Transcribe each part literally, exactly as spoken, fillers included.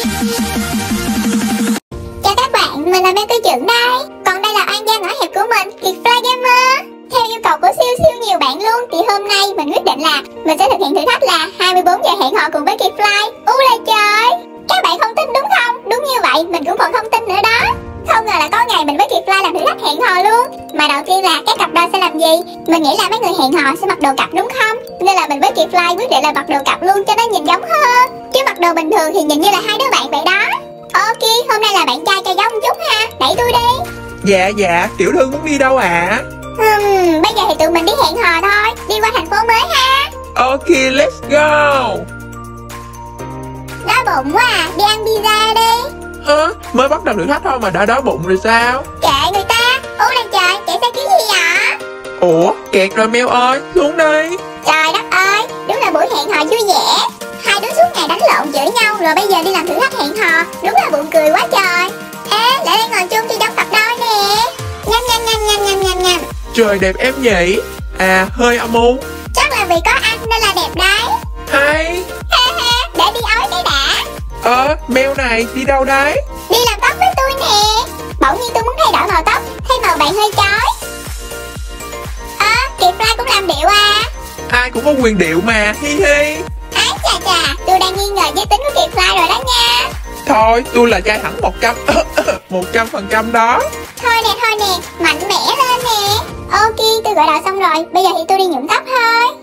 Chào các bạn, mình là Mê Tư Trưởng đây. Còn đây là oan gia ngõ hẹp của mình, Kiệt Fly Gamer. Theo yêu cầu của siêu siêu nhiều bạn luôn, thì hôm nay mình quyết định là mình sẽ thực hiện thử thách là hai mươi bốn giờ hẹn hò cùng với Kiệt Fly. U là trời, các bạn không tin đúng không? Đúng như vậy, mình cũng còn không tin nữa đó. Không ngờ là có ngày mình với Kiệt Fly làm thử thách hẹn hò luôn. Mà đầu tiên là các cặp đôi sẽ làm gì? Mình nghĩ là mấy người hẹn hò sẽ mặc đồ cặp đúng không? Nên là mình với Kiệt Fly quyết định là mặc đồ cặp luôn cho nó nhìn giống hơn. Chứ mặc đồ bình thường thì nhìn như là hai đứa bạn vậy đó. Ok, hôm nay là bạn trai cho giống chút ha. Đẩy tôi đi. Dạ dạ, tiểu thư muốn đi đâu ạ? À? Hmm, bây giờ thì tụi mình đi hẹn hò thôi. Đi qua thành phố mới ha. Ok, let's go. Đói bụng quá à, đi ăn pizza đi. Hả? Mới bắt đầu thử thách thôi mà đã đói bụng rồi sao? Kệ người ta. Ủa là trời, chạy xe cái gì vậy? Ủa, kẹt rồi Mèo ơi, xuống đi. Trời đất ơi, đúng là buổi hẹn hò vui vẻ. Hai đứa suốt ngày đánh lộn chửi nhau, rồi bây giờ đi làm thử thách hẹn hò. Đúng là buồn cười quá trời. Ê, lại đây ngồi chung cho giống cặp đôi nè. Nhâm nhâm nhâm nhâm nhâm nhâm nhâm. Trời đẹp em nhỉ. À, hơi âm u. Chắc là vì có anh nên là đẹp đấy. Hay. Ha ha, để đi ói cái đã. Ờ, Mèo này đi đâu đấy? Đi làm tóc với tôi nè. Bỗng nhiên tôi muốn thay đổi màu tóc, thay màu bạn hơi chói. Ờ, Kiệt Fly cũng làm điệu à. Ai cũng có quyền điệu mà, hi hi. Ái chà chà, tôi đang nghi ngờ giới tính của Kiệt Fly rồi đó nha. Thôi, tôi là trai hẳn một trăm một trăm phần trăm đó. Thôi nè, thôi nè, mạnh mẽ lên nè. Ok, tôi gọi đồ xong rồi, bây giờ thì tôi đi nhuộm tóc thôi.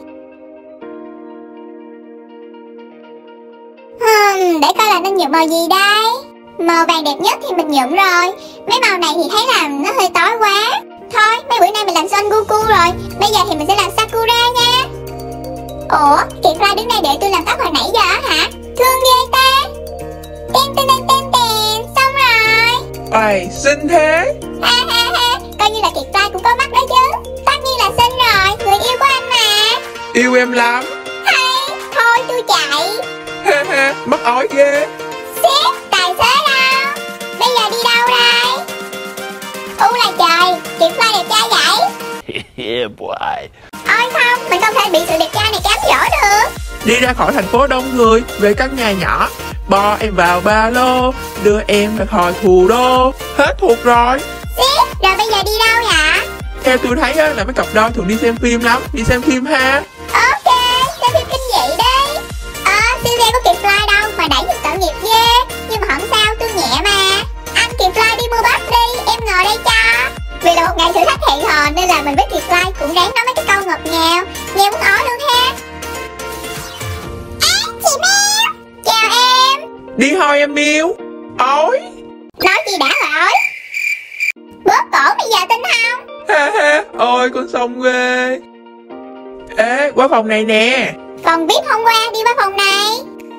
Hmm, để coi là nên nhuộm màu gì đây. Màu vàng đẹp nhất thì mình nhuộm rồi. Mấy màu này thì thấy là nó hơi tối quá. Thôi, mấy bữa nay mình làm Son Goku rồi. Bây giờ thì mình sẽ làm Sakura nha. Ủa, Kiệt Fly đứng đây để tôi làm tóc hồi nãy giờ hả? Thương ghê ta. Ten ten ten ten ten, xong rồi. Ây, xinh thế. Ha ha ha, coi như là Kiệt Fly cũng có mắt đó chứ. Tất nhiên là xinh rồi, người yêu của anh mà. Yêu em lắm. Hay, thôi tôi chạy. Ha ha, mắc ói ghê. Sếp, tài xế đâu? Bây giờ đi đâu đây? U là trời, Kiệt Fly đẹp trai vậy? Yeah boy. Ôi không, mình không thể bị sự đẹp trai này cám dỗ được. Đi ra khỏi thành phố đông người, về căn nhà nhỏ. Bo em vào ba lô, đưa em ra khỏi thủ đô. Hết thuộc rồi. Sếp, rồi bây giờ đi đâu vậy? Theo tôi thấy á, là mấy cặp đôi thường đi xem phim lắm. Đi xem phim ha. Ok, xem phim kinh dị đi. Ờ, siêu xe của Kiệt Fly đâu mà đẩy thì tội nghiệp ghê. Nhưng mà không sao, tôi nhẹ mà. Anh Kiệt Fly đi mua bắp đi, em ngồi đây cho. Vì là một ngày thử thách hẹn hò nên là mình với Kiệt Fly cũng ráng nói mấy cái câu ngọt ngào. Nghe muốn ói luôn ha. À, chị Mèo. Chào em. Đi thôi em yêu. Ói. Nói gì đã rồi ói. Bóp cổ bây giờ tin không? Ha ha, ôi con xong ghê. Ê, qua phòng này nè. Phòng vê i pê hôm qua, đi qua phòng này.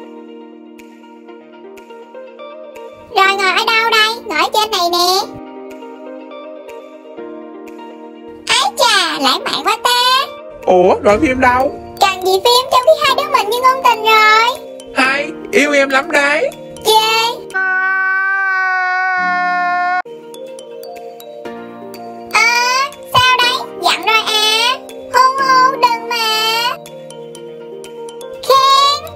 Rồi ngồi ở đâu đây? Ngồi ở trên này nè. Ái chà, lãng mạn quá ta. Ủa, rồi phim đâu? Cần gì phim, trong khi hai đứa mình như ngôn tình rồi. Hay, yêu em lắm đấy. Chê. Ờ, sao đấy? Dặn rồi à. Hôn hôn, đừng mà. Khen.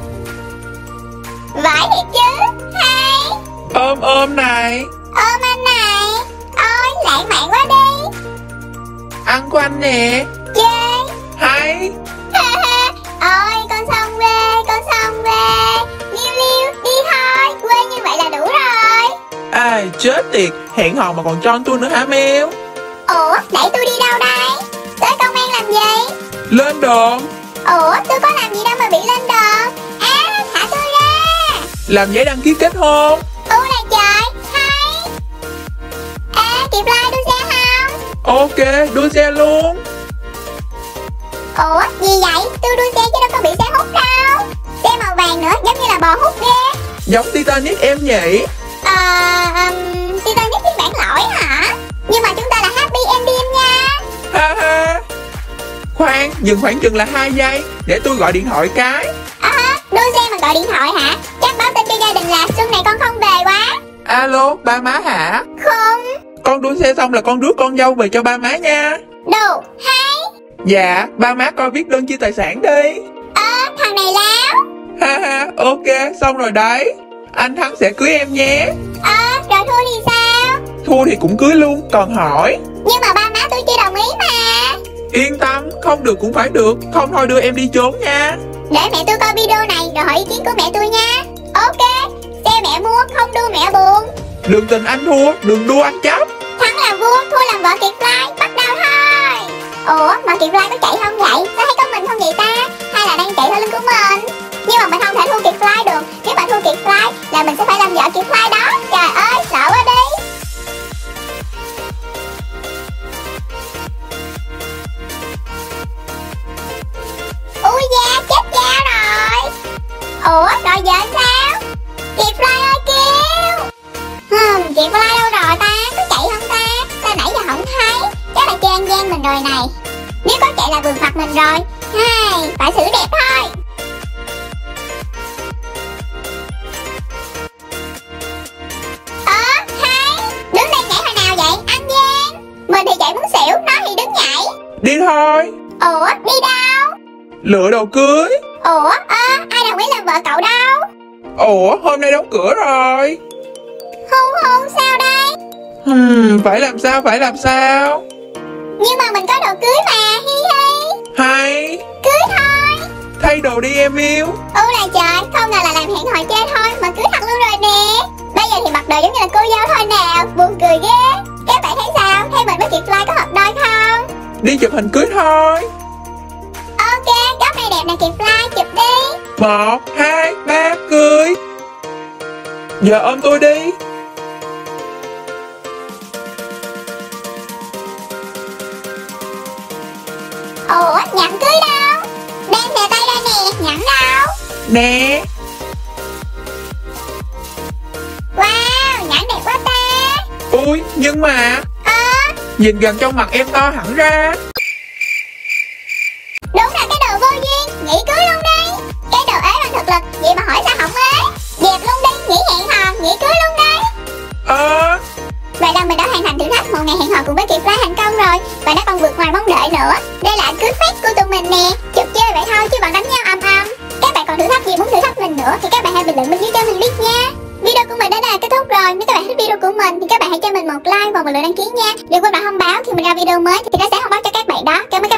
Vãi thiệt chứ. Hay. Ôm ôm này. Ôm anh này. Ôi, lãng mạn quá đi. Ăn của anh nè. Chê. Hay. Ha ha. Ôi, con xong về, con xong về. Liêu liêu, đi thôi. Quê như vậy là đủ rồi. Ai, chết tiệt. Hẹn hò mà còn tròn tôi nữa hả Mèo? Ủa, đẩy tôi đi đâu đây? Tới công an làm gì? Lên đồn. Ủa, tôi có làm gì đâu mà bị lên đồn. À, thả tôi ra. Làm giấy đăng ký kết hôn. U là trời, hay. À, Kiệt Fly đua xe không? Ok, đua xe luôn. Ủa, gì vậy? Tôi đua xe chứ đâu có bị xe hút đâu. Xe màu vàng nữa, giống như là bò hút ghê. Giống Titanic em nhỉ? Ờ, um, Titanic phiên bản lỗi hả? Nhưng mà chúng ta là happy ending nha. Ha ha. Khoan, dừng khoảng chừng là hai giây. Để tôi gọi điện thoại cái. À, đua xe mà gọi điện thoại hả? Chắc báo tin cho gia đình là xuân này con không về quá. Alo, ba má hả? Không. Con đua xe xong là con rước con dâu về cho ba má nha. Đồ, hay. Dạ, ba má coi viết đơn chia tài sản đi. Ờ, thằng này láo. Ha ha, ok, xong rồi đấy. anh thắng sẽ cưới em nhé. Ờ, à, rồi thua thì sao? Thua thì cũng cưới luôn, còn hỏi. Nhưng mà ba má tôi chưa đồng ý mà. Yên tâm, không được cũng phải được. Không thôi đưa em đi trốn nha. Để mẹ tôi coi video này rồi hỏi ý kiến của mẹ tôi nha. Ok, xe mẹ mua, không đua mẹ buồn. Đừng tình anh thua, đừng đua anh chấp. Thắng làm vua, thua làm vợ Kiệt Fly, bắt đầu thôi. Ủa, mà Kiệt Fly có chạy không vậy? Sao thấy có mình không vậy ta? Hay là đang chạy theo lưng của mình? Nhưng mà mình không thể thua Kiệt Fly được. Nếu mà thua Kiệt Fly là mình sẽ phải làm vợ Kiệt Fly đó. Trời ơi, sợ quá đi. Ui da, chết da rồi. Ủa, rồi giờ sao? Kiệt Fly ơi kêu. Hmm, Kiệt Fly đâu rồi ta? Có chạy không ta? Sao nãy giờ không thấy? Chắc là chơi ăn gian mình rồi này. Nếu có chạy là vườn phạt mình rồi. Hay, phải xử đẹp thôi. Ờ, hay. Đứng đây nhảy hồi nào vậy? Ăn gian. Mình thì chạy muốn xỉu, nó thì đứng nhảy. Đi thôi. Ủa, đi đâu? Lựa đồ cưới. Ủa, ơ, à, ai đồng ý làm vợ cậu đâu? Ủa, hôm nay đóng cửa rồi. Hu hu, sao đây? Hmm, phải làm sao, phải làm sao? Nhưng mà mình có đồ cưới mà, hi hi. Hay. Cưới thôi. Thay đồ đi em yêu. Ôi là trời, không ngờ là làm hẹn hò chơi thôi mà cưới thật luôn rồi nè. Bây giờ thì mặc đồ giống như là cô dâu thôi nào, buồn cười ghê. Các bạn thấy sao? Thấy mình với Kiệt Fly có hợp đôi không? Đi chụp hình cưới thôi. Ok, góc này đẹp nè Kiệt Fly, chụp đi. Một, hai, ba, cười. Giờ ôm tôi đi. Ủa, nhẫn cưới đâu? Đem thè tay ra nè, nhẫn đâu? Nè. Wow, nhẫn đẹp quá ta. Ui, nhưng mà Ờ, nhìn gần trong mặt em to hẳn ra. đúng là cái đồ vô duyên, nghỉ cưới luôn đi. Cái đồ ế bằng thực lực, vậy mà hỏi sao không ế? Dẹp luôn đi, nghỉ hẹn hò, nghỉ cưới luôn đi. Ờ. Vậy là mình đã hoàn thành thử thách một ngày hẹn hò cùng với Kiệt Fly thành công rồi. Và nó còn vượt ngoài mong đợi nữa. Đây là cưới phép của tụi mình nè. Chụp chơi vậy thôi chứ bọn đánh nhau ầm ầm. Các bạn còn thử thách gì muốn thử thách mình nữa thì các bạn hãy bình luận bên dưới cho mình biết nha. Video của mình đến đây là kết thúc rồi. Nếu các bạn thích video của mình thì các bạn hãy cho mình một like và một lượt đăng ký nha. Đừng quên bật thông báo khi mình ra video mới thì nó sẽ thông báo cho các bạn đó. Cảm ơn các